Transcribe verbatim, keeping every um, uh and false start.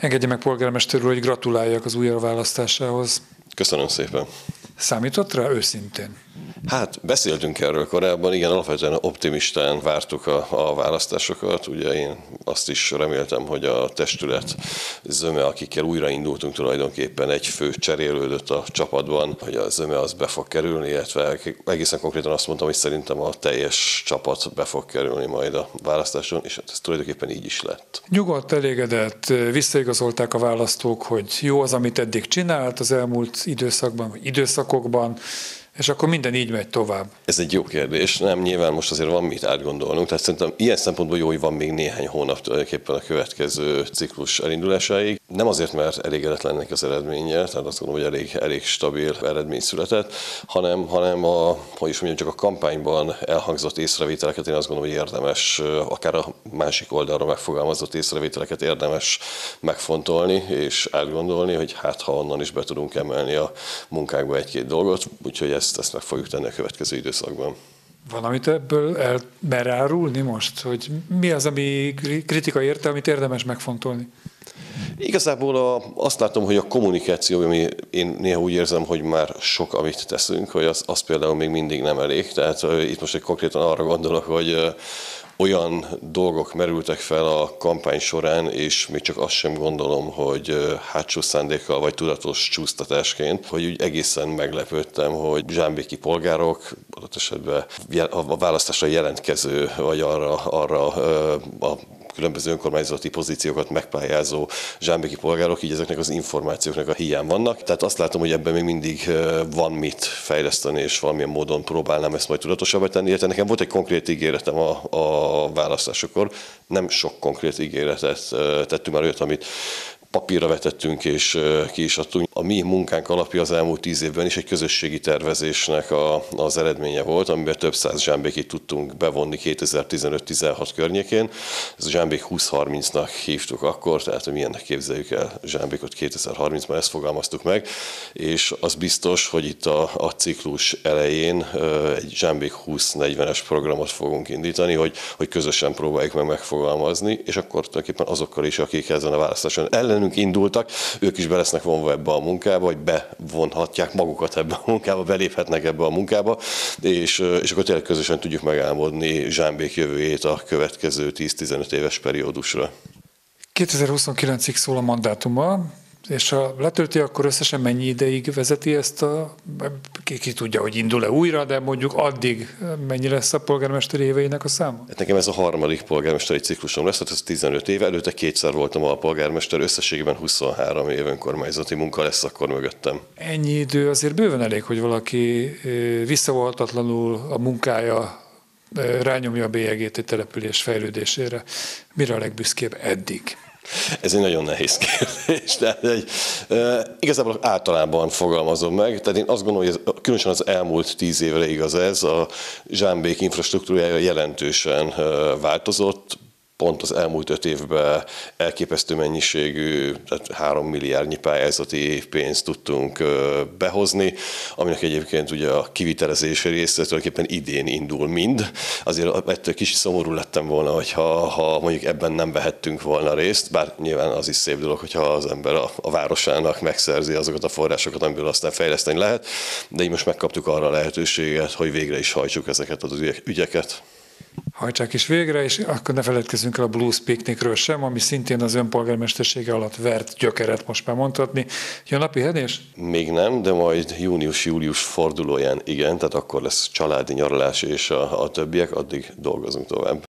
Engedje meg, polgármester úr, hogy gratuláljak az újraválasztásához. Köszönöm szépen. Számított rá őszintén? Hát beszéltünk erről korábban, igen, alapvetően optimistán vártuk a, a választásokat. Ugye én azt is reméltem, hogy a testület zöme, akikkel újraindultunk tulajdonképpen, egy fő cserélődött a csapatban, hogy a zöme az be fog kerülni, illetve egészen konkrétan azt mondtam, hogy szerintem a teljes csapat be fog kerülni majd a választáson, és ez tulajdonképpen így is lett. Nyugodt, elégedett, visszaigazolták a választók, hogy jó az, amit eddig csinált az elmúlt időszakban, vagy időszakokban, és akkor minden így megy tovább. Ez egy jó kérdés. Nem, nyilván most azért van mit átgondolnunk. Tehát szerintem ilyen szempontból jó, hogy van még néhány hónap tulajdonképpen a következő ciklus elindulásáig. Nem azért, mert elégedetlennek az eredménnyel, tehát azt gondolom, hogy elég, elég stabil eredmény született, hanem, hanem a, hogy is mondjam, csak a kampányban elhangzott észrevételeket én azt gondolom, hogy érdemes, akár a másik oldalra megfogalmazott észrevételeket érdemes megfontolni és átgondolni, hogy hát ha onnan is be tudunk emelni a munkákba egy-két dolgot, úgyhogy ezt, ezt meg fogjuk tenni a következő időszakban. Van, amit ebből el mer árulni most? Hogy mi az, ami kritika érte, amit érdemes megfontolni? Igazából a, azt látom, hogy a kommunikáció, ami én néha úgy érzem, hogy már sok, amit teszünk, hogy az, az például még mindig nem elég. Tehát uh, itt most egy konkrétan arra gondolok, hogy uh, olyan dolgok merültek fel a kampány során, és még csak azt sem gondolom, hogy hátsó szándékkal vagy tudatos csúsztatásként, hogy úgy egészen meglepődtem, hogy zsámbéki polgárok, adott esetben a választásra jelentkező, vagy arra, arra a különböző önkormányzati pozíciókat megpályázó zsámbéki polgárok, így ezeknek az információknak a hiány vannak. Tehát azt látom, hogy ebben még mindig van mit fejleszteni, és valamilyen módon próbálnám ezt majd tudatosabbá tenni. Illetve nekem volt egy konkrét ígéretem a, a választásokor, nem sok konkrét ígéretet tettünk már olyat, amit papírra vetettünk és ki is adtunk. A mi munkánk alapja az elmúlt tíz évben is egy közösségi tervezésnek a, az eredménye volt, amiben több száz zsámbékit tudtunk bevonni kétezer-tizenöt-tizenhat környékén. Ez a Zsámbék húsz harmincnak hívtuk akkor, tehát hogy milyennek képzeljük el Zsámbékot kétezer-harmincban, ezt fogalmaztuk meg, és az biztos, hogy itt a, a ciklus elején egy Zsámbék húsz negyvenes programot fogunk indítani, hogy, hogy közösen próbáljuk meg megfogalmazni, és akkor tulajdonképpen azokkal is, akik ezen a választáson ellenünk indultak, ők is be lesznek vonva ebbe a munkába, vagy bevonhatják magukat ebbe a munkába, beléphetnek ebbe a munkába, és, és akkor tényleg közösen tudjuk megálmodni Zsámbék jövőjét a következő tíz-tizenöt éves periódusra. kétezer-huszonkilencig szól a mandátuma, és ha letölti, akkor összesen mennyi ideig vezeti ezt a... Ki, ki tudja, hogy indul-e újra, de mondjuk addig mennyi lesz a polgármesteri éveinek a száma? Hát nekem ez a harmadik polgármesteri ciklusom lesz, tehát ez tizenöt éve, előtte kétszer voltam a polgármester, összességében huszonhárom év önkormányzati munka lesz akkor mögöttem. Ennyi idő azért bőven elég, hogy valaki visszavolhatatlanul a munkája rányomja a bélyegét egy település fejlődésére. Mire a legbüszkébb eddig? Ez egy nagyon nehéz kérdés. Tehát egy, e, igazából általában fogalmazom meg. Tehát én azt gondolom, hogy ez, különösen az elmúlt tíz évre igaz ez, a Zsámbék infrastruktúrája jelentősen e, változott. Pont az elmúlt öt évben elképesztő mennyiségű, tehát három milliárdnyi pályázati pénzt tudtunk behozni, aminek egyébként ugye a kivitelezési része tulajdonképpen idén indul mind. Azért ettől kicsit szomorú lettem volna, hogyha ha mondjuk ebben nem vehettünk volna részt, bár nyilván az is szép dolog, hogyha az ember a, a városának megszerzi azokat a forrásokat, amiből aztán fejleszteni lehet, de így most megkaptuk arra a lehetőséget, hogy végre is hajtsuk ezeket az ügyeket. Hajtsák is végre, és akkor ne feledkezzünk el a Blues Picnicről sem, ami szintén az önpolgármestersége alatt vert gyökeret, most már mondhatni. Jön a pihenés? Még nem, de majd június-július fordulóján igen, tehát akkor lesz családi nyaralás és a, a többiek, addig dolgozunk tovább.